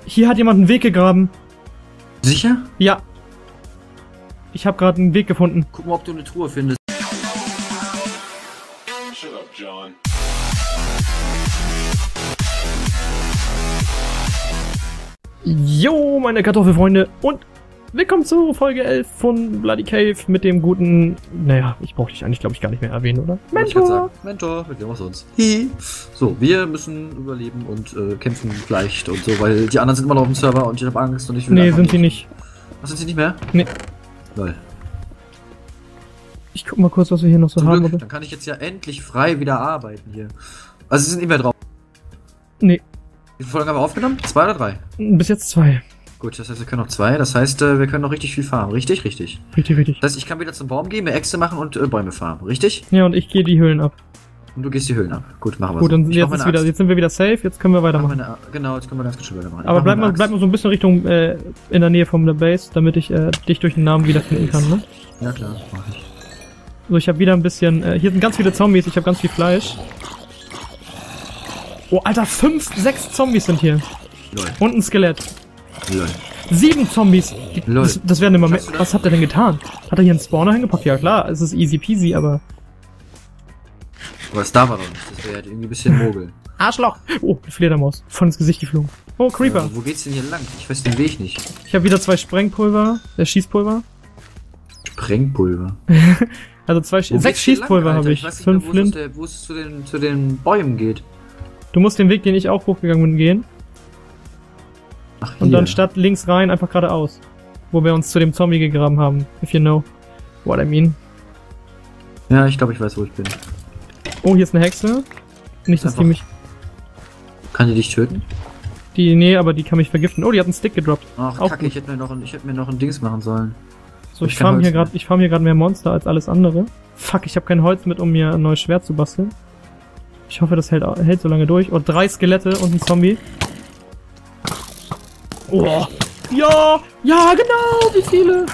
Hier hat jemand einen Weg gegraben. Sicher? Ja. Ich habe gerade einen Weg gefunden. Guck mal, ob du eine Truhe findest. Shut up, John. Jo, meine Kartoffelfreunde und willkommen zu Folge 11 von Bloody Cave mit dem guten... Naja, ich brauche dich eigentlich, glaube ich, gar nicht mehr erwähnen, oder? Mentor! Mentor, mit wem auch sonst. Hihi. So, wir müssen überleben und kämpfen vielleicht und so, weil die anderen sind immer noch auf dem Server und ich habe Angst und ich will... Nee, sind sie nicht. Was, sind sie nicht mehr? Nee. Lol. Ich guck mal kurz, was wir hier noch so Zum haben. Glück, Oder? dann kann ich jetzt ja endlich frei wieder arbeiten hier. Also sie sind nicht mehr drauf. Nee. Wie viele Folgen haben wir aufgenommen? 2 oder 3? Bis jetzt 2. Gut, das heißt, wir können noch 2. Das heißt, wir können noch richtig viel farmen. Richtig? Richtig. Richtig. Das heißt, ich kann wieder zum Baum gehen, mir Äxte machen und Bäume farmen. Richtig? Ja, und ich gehe die Höhlen ab. Und du gehst die Höhlen ab. Gut, machen wir Gut, so. dann jetzt sind wir wieder safe, jetzt können wir weitermachen. Genau, jetzt können wir ganz gut weitermachen. Aber bleib mal so ein bisschen Richtung, in der Nähe von der Base, damit ich dich durch den Namen wiederfinden kann, ne? Ja klar, mach ich. So, ich habe wieder ein bisschen, hier sind ganz viele Zombies, ich habe ganz viel Fleisch. Oh, Alter, 5, 6 Zombies sind hier. Lol. Und ein Skelett. Lol. 7 Zombies. Lol. Das werden immer mehr. Schaffst du das? Was hat er denn getan? Hat er hier einen Spawner hingepackt? Ja klar, es ist easy peasy, aber... Aber das darf er doch nicht, das wäre halt irgendwie ein bisschen Mogel. Arschloch! Oh, eine Fledermaus. Voll ins Gesicht geflogen. Oh, Creeper. Wo geht's denn hier lang? Ich weiß den Weg nicht. Ich habe wieder 2 Sprengpulver, Schießpulver. Sprengpulver. Also 6 Schießpulver habe ich. 5 Flint. Wo es zu den Bäumen geht. Du musst den Weg, den ich auch hochgegangen bin, gehen. Ach, Und hier. dann statt links rein einfach geradeaus. Wo wir uns zu dem Zombie gegraben haben. If you know what I mean. Ja, ich glaube, ich weiß, wo ich bin. Oh, hier ist eine Hexe. Nicht, dass die Einfach- mich... Kann die dich töten? Nee, aber die kann mich vergiften. Oh, die hat einen Stick gedroppt. Ach, Auch kacke, gut. ich hätte mir noch ein Dings machen sollen. So, ich kein farm Holz hier gerade mehr Monster als alles andere. Fuck, ich habe kein Holz mit, um mir ein neues Schwert zu basteln. Ich hoffe, das hält so lange durch. Oh, 3 Skelette und ein Zombie. Oh. Ja, genau, wie viele?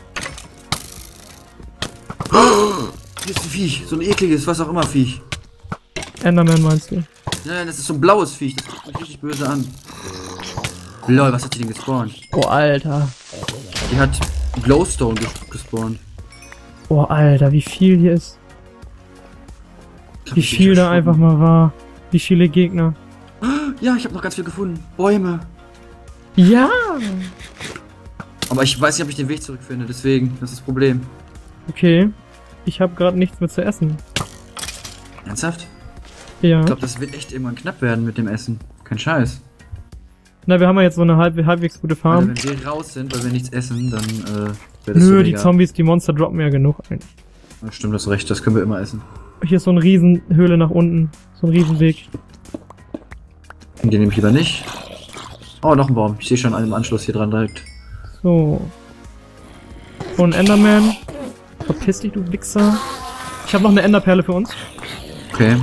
Hier ist ein Viech, so ein ekliges, was auch immer Viech. Enderman meinst du? Nein, das ist so ein blaues Viech, das guckt mich richtig böse an. Lol, was hat die denn gespawnt? Oh, Alter. Die hat Glowstone gespawnt. Oh, Alter, wie viel hier ist. Ich hab Wie mich viel da erschrocken. einfach mal war. Wie viele Gegner. Ja, ich habe noch ganz viel gefunden. Bäume. Ja! Aber ich weiß nicht, ob ich den Weg zurückfinde, deswegen, das ist das Problem. Okay. Ich habe gerade nichts mehr zu essen. Ernsthaft? Ja. Ich glaube, das wird echt irgendwann knapp werden mit dem Essen. Kein Scheiß. Na, wir haben ja jetzt so eine halbwegs gute Alter, Farm. wenn wir raus sind, weil wir nichts essen, dann wäre das Nö, so die mega. Zombies, die Monster droppen ja genug ein. Ja, stimmt, das recht, das können wir immer essen. Hier ist so eine Riesenhöhle nach unten. So ein Riesenweg. Den nehme ich lieber nicht. Oh, noch ein Baum. Ich sehe schon einen im Anschluss hier dran direkt. So. Und Enderman. Verpiss dich, du Wichser. Ich habe noch eine Enderperle für uns. Okay.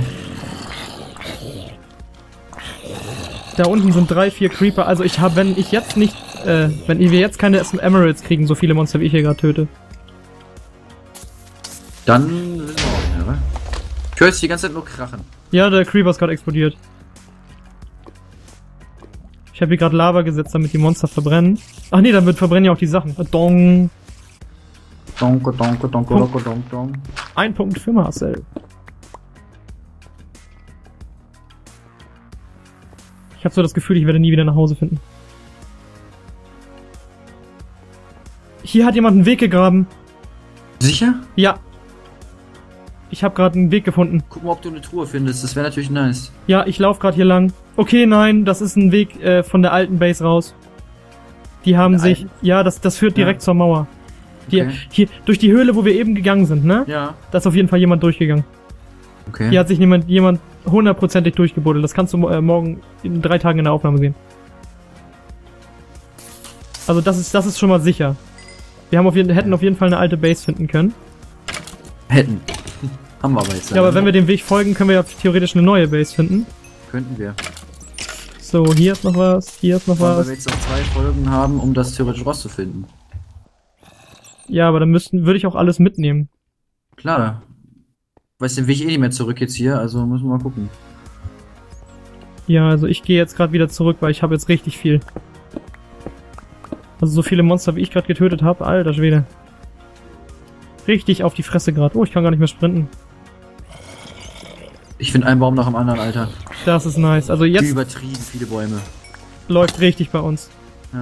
Da unten sind 3, 4 Creeper. Also ich habe, wenn wir jetzt keine Emeralds kriegen, so viele Monster wie ich hier gerade töte. Dann wissen wir auch nicht mehr, wa? Ich höre jetzt die ganze Zeit nur krachen. Ja, der Creeper ist gerade explodiert. Ich habe hier gerade Lava gesetzt, damit die Monster verbrennen. Ach nee, damit verbrennen ja auch die Sachen. Dong. Donko, donko, donko, donko, donko, donko. 1 Punkt für Marcel. Ich habe so das Gefühl, ich werde nie wieder nach Hause finden. Hier hat jemand einen Weg gegraben. Sicher? Ja. Ich habe gerade einen Weg gefunden. Guck mal, ob du eine Truhe findest, das wäre natürlich nice. Ja, ich laufe gerade hier lang. Okay, nein, das ist ein Weg von der alten Base raus. Die haben Der sich... alten? Ja, das führt direkt zur Mauer. Okay. Hier, durch die Höhle, wo wir eben gegangen sind, ne? Ja. Da ist auf jeden Fall jemand durchgegangen. Okay. Hier hat sich jemand hundertprozentig durchgebuddelt. Das kannst du morgen in 3 Tagen in der Aufnahme sehen. Also das ist schon mal sicher. Wir haben hätten auf jeden Fall eine alte Base finden können. Hätten. Haben wir aber jetzt. Ja, aber wenn wir dem Weg folgen, können wir ja theoretisch eine neue Base finden. Könnten wir. So, hier ist noch was, hier ist noch Weil was. wir jetzt noch 2 Folgen haben, um das theoretisch rauszufinden. Ja, aber dann würde ich auch alles mitnehmen. Klar. Weiß den Weg eh nicht mehr zurück jetzt hier, also müssen wir mal gucken. Ja, also ich gehe jetzt gerade wieder zurück, weil ich habe jetzt richtig viel. Also so viele Monster, wie ich gerade getötet habe, alter Schwede. Richtig auf die Fresse gerade. Oh, ich kann gar nicht mehr sprinten. Ich finde einen Baum nach dem anderen, Alter. Das ist nice. Also Die jetzt übertrieben viele Bäume. läuft richtig bei uns. Ja.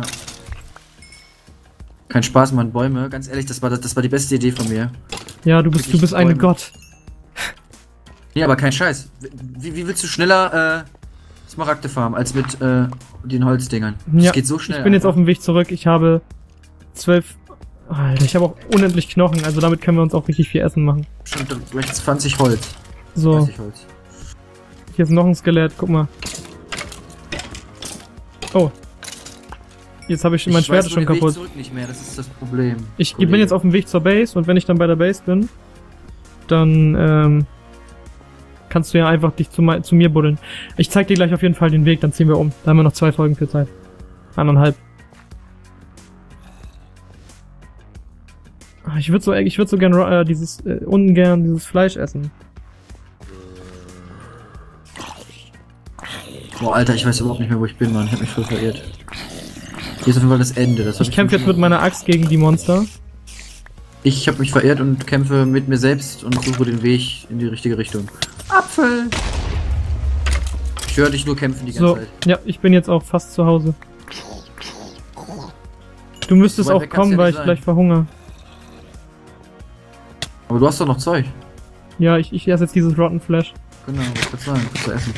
Kein Spaß, Mann, Bäume. Ganz ehrlich, das war die beste Idee von mir. Ja, du bist ein Bäume. Gott. Nee, aber kein Scheiß. Wie willst du schneller Smaragde farmen als mit den Holzdingern? Das Ja, geht so schnell. ich bin jetzt Alter. auf dem Weg zurück. Ich habe 12... Alter, ich habe auch unendlich Knochen. Also damit können wir uns auch richtig viel Essen machen. Schon gleich 20 Holz. So, 30 Holz. hier ist noch ein Skelett. Guck mal. Oh. Jetzt habe ich mein Schwert schon kaputt. Weg zurück nicht mehr, das ist das Problem. Ich bin jetzt auf dem Weg zur Base und wenn ich dann bei der Base bin, dann kannst du ja einfach dich zu mir buddeln. Ich zeig dir gleich auf jeden Fall den Weg, dann ziehen wir um. Da haben wir noch 2 Folgen für Zeit. 1,5. Ich würde so gern ungern dieses Fleisch essen. Boah, Alter, ich weiß überhaupt nicht mehr, wo ich bin, Mann. Ich hab mich voll verirrt. Hier ist auf jeden Fall das Ende. Das Ich kämpfe jetzt mit meiner Axt gegen die Monster. Ich habe mich verirrt und kämpfe mit mir selbst und suche den Weg in die richtige Richtung. Apfel! Ich höre dich nur kämpfen die ganze So, Zeit. ja, ich bin jetzt auch fast zu Hause. Du müsstest So weit auch weg kann's kommen, ja weil nicht ich sein. gleich verhungere. Aber du hast doch noch Zeug. Ja, ich esse jetzt dieses Rotten Flesh. Genau, was kannst du sagen? Kannst du essen.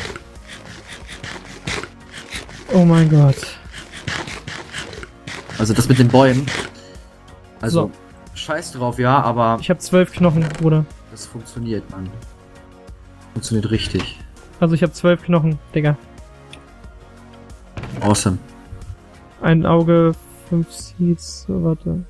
Oh mein Gott. Also das mit den Bäumen. Also, So. scheiß drauf, ja, aber Ich habe 12 Knochen, Bruder. das funktioniert, Mann. Funktioniert richtig. Also ich habe 12 Knochen, Digga. Awesome. Ein Auge, 5 Seeds, so, warte.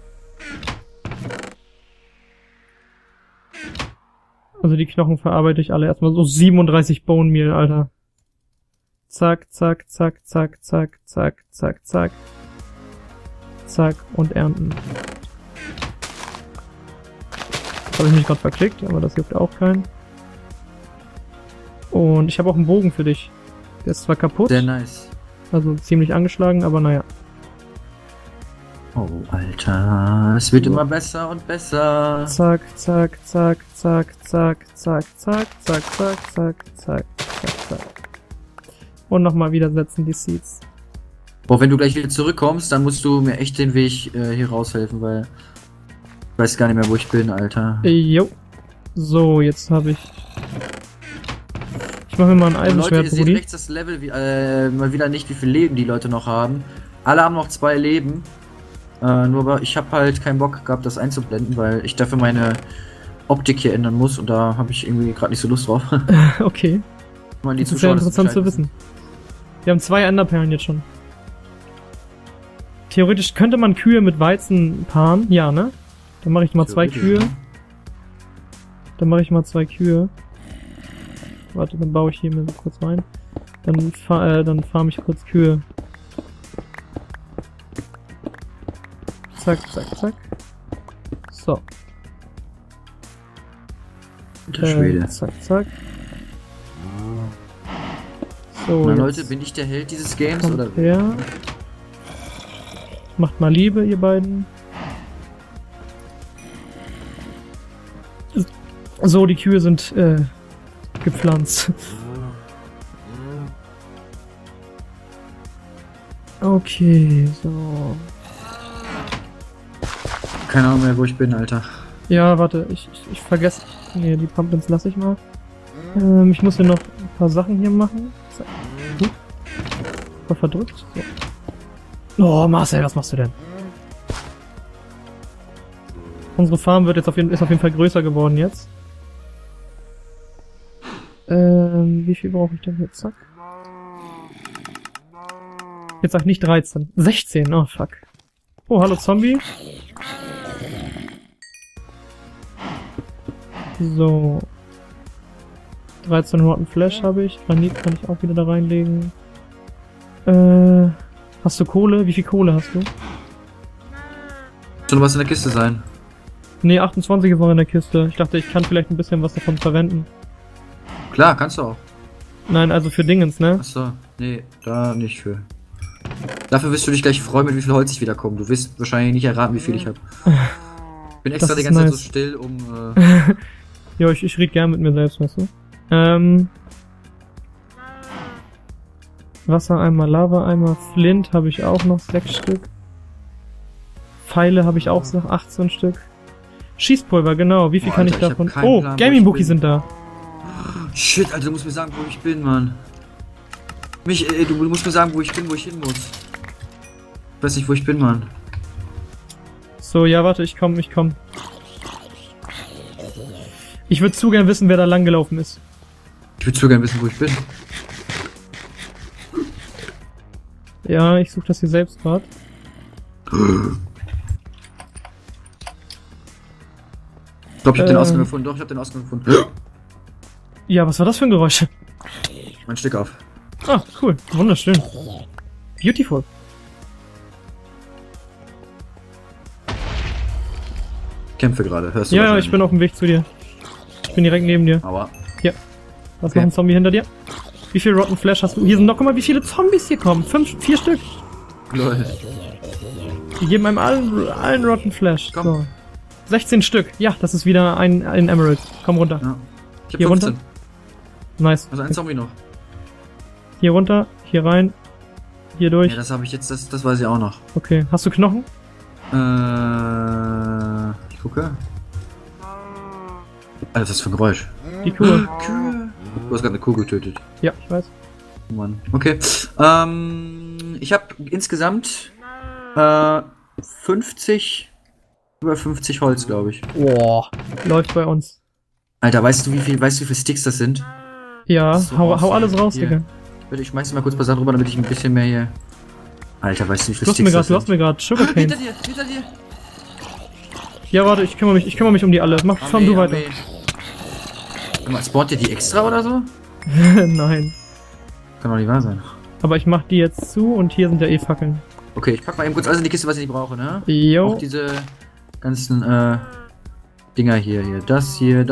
Also die Knochen verarbeite ich alle erstmal. So 37 Bone Meal, Alter. Zack, zack, zack, zack, zack, zack, zack, zack. Zack und ernten. Habe ich mich gerade verklickt, aber das juckt auch keinen. Und ich habe auch einen Bogen für dich. Der ist zwar kaputt, Sehr nice. also ziemlich angeschlagen, aber naja. Oh, Alter. Es wird immer besser und besser. Zack, zack, zack, zack, zack, zack, zack, zack, zack, zack, zack, zack, zack. Und nochmal wieder setzen die Seeds. Boah, wenn du gleich wieder zurückkommst, dann musst du mir echt den Weg hier raushelfen, weil ich weiß gar nicht mehr, wo ich bin, Alter. Jo. So, jetzt habe ich... Ich mache mir mal ein Und Leute, Eisenschwert, ihr seht Brudi. rechts das Level, mal wieder nicht, wie viel Leben die Leute noch haben. Alle haben noch 2 Leben. Nur aber ich habe halt keinen Bock gehabt, das einzublenden, weil ich dafür meine Optik hier ändern muss und da habe ich irgendwie gerade nicht so Lust drauf. Okay, Mal die das ist ja Zuschauer interessant zu Bescheid wissen. Wir haben 2 Enderperlen jetzt schon. Theoretisch könnte man Kühe mit Weizen paaren. Ja, ne? Dann mache ich mal 2 Kühe. Dann mache ich mal 2 Kühe. Warte, dann baue ich hier mal kurz rein. Dann farm ich kurz Kühe. Zack, zack, zack. So. Alter Schwede. Zack, zack. So, Na jetzt Leute, bin ich der Held dieses Games kommt oder? her. Macht mal Liebe, ihr beiden. So, die Kühe sind gepflanzt. Okay, so. Keine Ahnung mehr, wo ich bin, Alter. Ja, warte, ich vergesse. Nee, die Pumpkins lasse ich mal. Ich muss hier noch ein paar Sachen hier machen. Zack. War verdrückt. So. Oh, Marcel, was machst du denn? Unsere Farm wird jetzt ist auf jeden Fall größer geworden jetzt. Wie viel brauche ich denn jetzt? Zack. Jetzt sag nicht 13. 16, oh fuck. Oh, hallo Zombie. So. 13 Rotten Flesh habe ich. Granit kann ich auch wieder da reinlegen. Hast du Kohle? Wie viel Kohle hast du? Soll was in der Kiste sein? Ne, 28 ist noch in der Kiste. Ich dachte, ich kann vielleicht ein bisschen was davon verwenden. Klar, kannst du auch. Nein, also für Dingens, ne? Achso, nee, da nicht für. Dafür wirst du dich gleich freuen, mit wie viel Holz ich wiederkomme. Du wirst wahrscheinlich nicht erraten, wie viel ich habe. Ich bin extra Das die ist ganze Zeit nice. so still, um... Ja, ich rede gern mit mir selbst, weißt du. Wassereimer, Lava-Eimer, Flint habe ich auch noch 6 Stück. Pfeile habe ich auch noch 18 Stück. Schießpulver, genau. Wie viel Boah, kann Alter, ich ich davon... hab keinen Oh, Plan, wo Gaming ich Bookies bin. sind da. Shit, Alter, du musst mir sagen, wo ich bin, Mann. Du musst mir sagen, wo ich bin, wo ich hin muss. Ich weiß nicht, wo ich bin, Mann. So, ja, warte, ich komm. Ich würde zu gern wissen, wer da lang gelaufen ist. Ich würde so gerne wissen, wo ich bin. Ja, ich suche das hier selbst gerade. Ich glaube, ich habe den Ausgang gefunden. Doch, ich habe den Ausgang gefunden. Ja, was war das für ein Geräusch? Mein Stück auf. Ah, cool. Wunderschön. Beautiful. Kämpfe gerade, hörst du Ja, wahrscheinlich. ich bin auf dem Weg zu dir. Ich bin direkt neben dir. Aua. Was Okay. noch ein Zombie hinter dir? Wie viel Rotten Flash hast du? Hier sind noch, guck mal, wie viele Zombies hier kommen. 4 Stück. Lol. Die geben einem allen Rotten Flash. Komm. So. 16 Stück. Ja, das ist wieder ein Emerald. Komm runter. Ja. Ich hab Hier 15. runter? Nice. Also ein Zombie noch. Hier runter, hier rein, hier durch. Ja, das habe ich jetzt, das weiß ich auch noch. Okay. Hast du Knochen? Ich gucke. Alter, was ist das für ein Geräusch? Die Kuh. Kühe. Du hast gerade eine Kuh getötet. Ja, ich weiß. Oh Mann. Okay. Ich habe insgesamt über 50 Holz, glaube ich. Boah. Läuft bei uns. Alter, weißt du, wie viel Sticks das sind? Ja, So hau awesome. alles raus, Hier. Digga. Warte, ich schmeiß mal kurz ein paar Sachen rüber, damit ich ein bisschen mehr hier... Alter, weißt du, wie viele Sticks das Du hast mir gerade Sugarcane. Hinter dir! Ja, warte, ich kümmere mich um die alle. Fahren du weiter. Sag mal, spawnt ihr die extra oder so? Nein. Kann doch nicht wahr sein. Aber ich mach die jetzt zu und hier sind ja eh Fackeln. Okay, ich pack mal eben kurz alles in die Kiste, was ich nicht brauche, ne? Auch Jo. diese ganzen, Dinger hier. Das hier.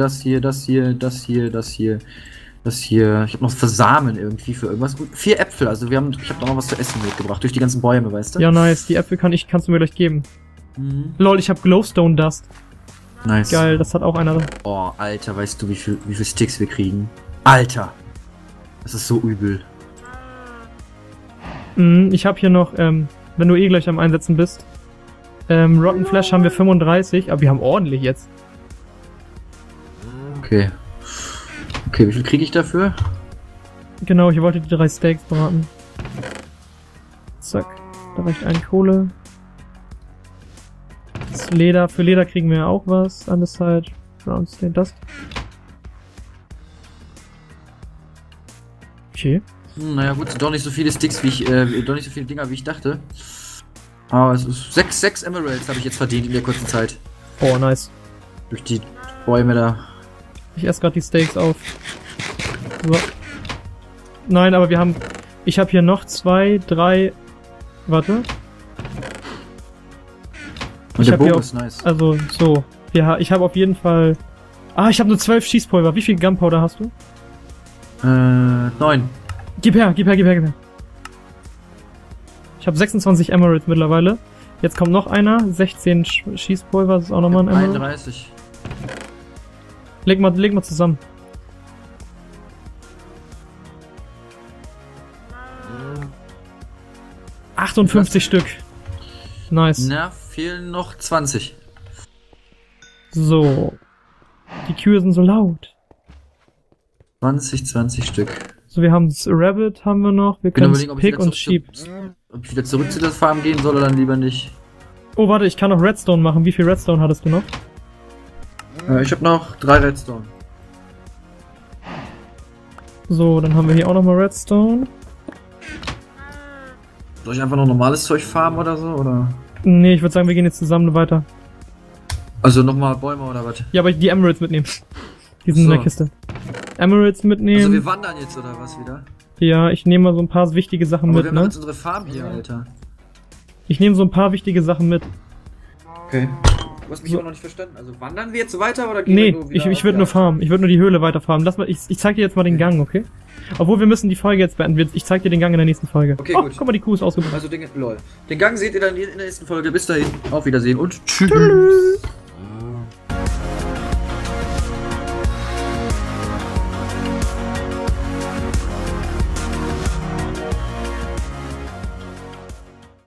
Ich habe noch Versamen irgendwie für irgendwas gut. 4 Äpfel, also ich habe da noch was zu essen mitgebracht, durch die ganzen Bäume, weißt du? Ja, nice. Die Äpfel kannst du mir gleich geben. Mhm. Lol, ich hab Glowstone Dust. Nice. Geil, das hat auch einer. Oh, Alter, weißt du, wie viel Sticks wir kriegen? Alter! Das ist so übel. Ich hab hier noch, wenn du eh gleich am Einsetzen bist. Rotten Flash haben wir 35, aber wir haben ordentlich jetzt. Okay. Okay, wie viel kriege ich dafür? Genau, ich wollte die 3 Steaks braten. Zack. Da reicht ein Kohle. Das Leder. Für Leder kriegen wir auch was. Andesite. Brown Stain Dust. Okay. Naja gut, sind doch nicht so viele Sticks wie ich, doch nicht so viele Dinger wie ich dachte. Aber es ist 6 Emeralds habe ich jetzt verdient in der kurzen Zeit. Oh, nice. Durch die Bäume da. Ich esse gerade die Steaks auf. So. Nein, aber wir haben... Ich habe hier noch 2, 3... Warte. Und Ich der hab hier Bogen auch- ist nice. Also, so. Ja, ich habe auf jeden Fall... Ah, ich habe nur 12 Schießpulver. Wie viel Gunpowder hast du? 9. Gib her. Ich habe 26 Emeralds mittlerweile. Jetzt kommt noch einer. 16 Schießpulver. Das ist auch nochmal ein Emerald. 31. Leg mal zusammen. Was? 58 Stück. Nice. Na, fehlen noch 20. So. Die Kühe sind so laut. 20 Stück. So, wir haben Rabbit haben wir noch. Wir Ich bin können überlegen, ob ich Pig wieder und Sheep. ob ich wieder zurück zu der Farm gehen soll oder dann lieber nicht. Oh, warte, ich kann noch Redstone machen. Wie viel Redstone hattest du noch? Ich habe noch 3 Redstone. So, dann haben wir hier auch nochmal Redstone. Soll ich einfach noch normales Zeug farmen oder so? Oder? Nee, ich würde sagen, wir gehen jetzt zusammen weiter. Also nochmal Bäume oder was? Ja, aber die Emeralds mitnehmen. Die sind So. in der Kiste. Emeralds mitnehmen. Also wir wandern jetzt oder was wieder? Ja, ich nehme mal so ein paar wichtige Sachen Aber wir mit, haben doch ne? jetzt unsere Farm hier, Alter. Ich nehme so ein paar wichtige Sachen mit. Okay. Du hast mich auch noch nicht verstanden. Also wandern wir jetzt weiter oder gehen Nee, wir nur wieder ich würde nur farmen. Ich würde nur die Höhle weiter farmen. Ich zeig dir jetzt mal den Gang, okay? Obwohl, wir müssen die Folge jetzt beenden. Ich zeig dir den Gang in der nächsten Folge. Okay, oh, gut. Guck mal, die Kuh ist ausgebrochen. Also den Gang seht ihr dann in der nächsten Folge. Bis dahin, auf Wiedersehen und tschüss.